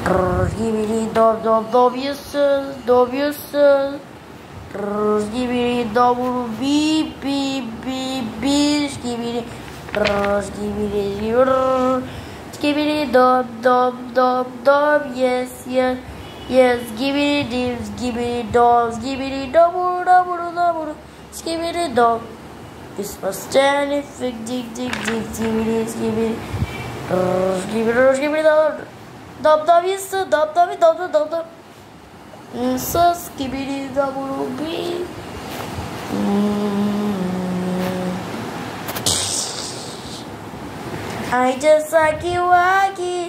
Skibidi dub dub dub yes. Skibidi double beep beep beep beep. Skibidi dub yes. Skibidi double. Skibidi dub. This was standing dig skibidi dub yes dub. So skibidi double beep. I just like you, Waggy.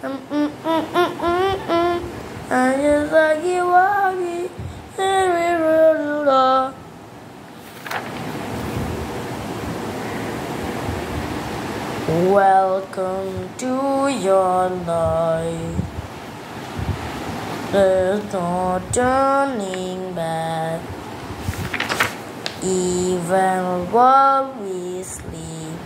I just like you, Waggy. Welcome to your life. There's no turning back. Even while we sleep,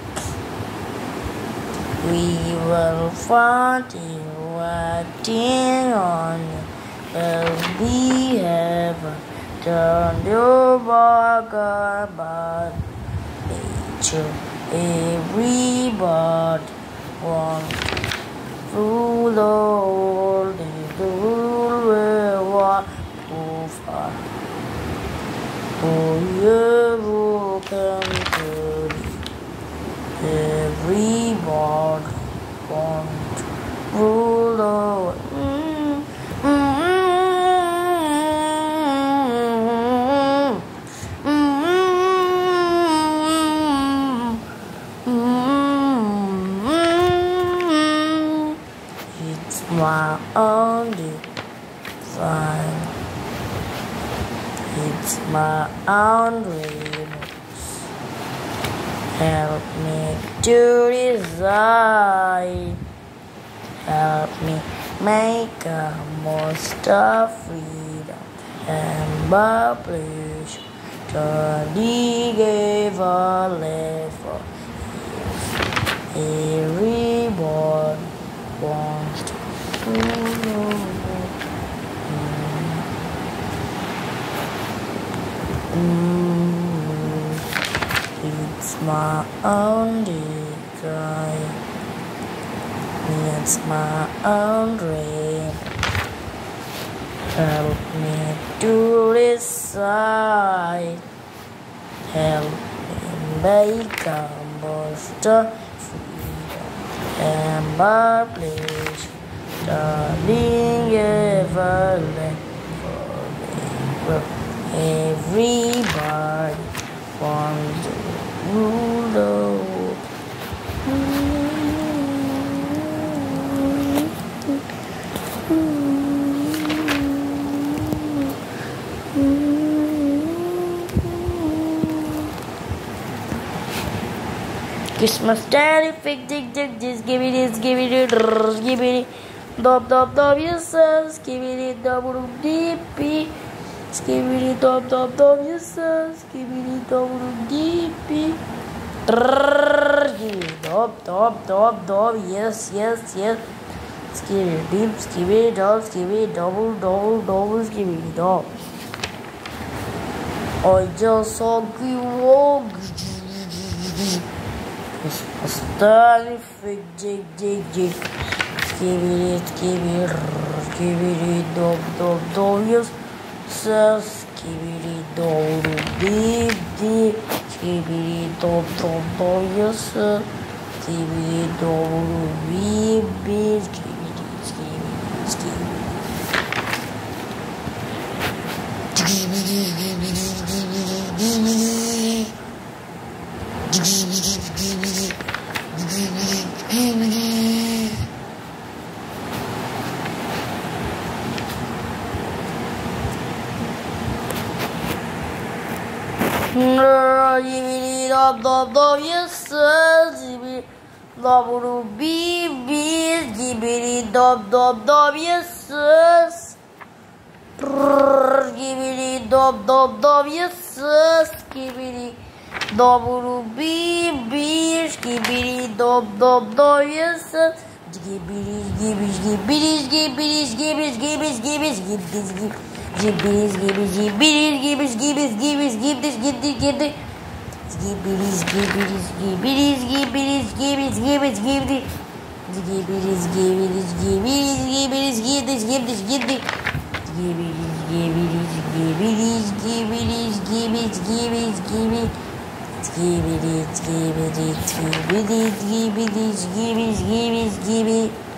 we will find you waiting on you. Well, we have turned your back about nature. Everybody wants to rule the world. The rule will walk too far. Oh, you can do it. Everybody wants to rule the world. It's my only fine. It's my own remorse. Help me to decide. Help me make a most of freedom and publish. Study gave a letter. Everybody wants to know. It's my only cry. It's my own dream. Help me to decide. Help me make a most of freedom and publish. Darling, ever forever. Everybody wants to rule the world. Christmas daddy, fig dig, just give it, dub, yes, skibidi double deepy, skibidi dub, yes, skibidi double deepy, dub, yes, skibidi deep, skibidi double, skibidi dub. I just saw you walk. Starry fig dig skibidi dub yes skibidi dub deep skibidi dub yes skibidi dub deep dub yes skibidi double skibidi dub yes skibidi dub yes skibidi double skibidi dub yes Skibidi, skibidi, skibidi, skibidi, skibidi, skibidi.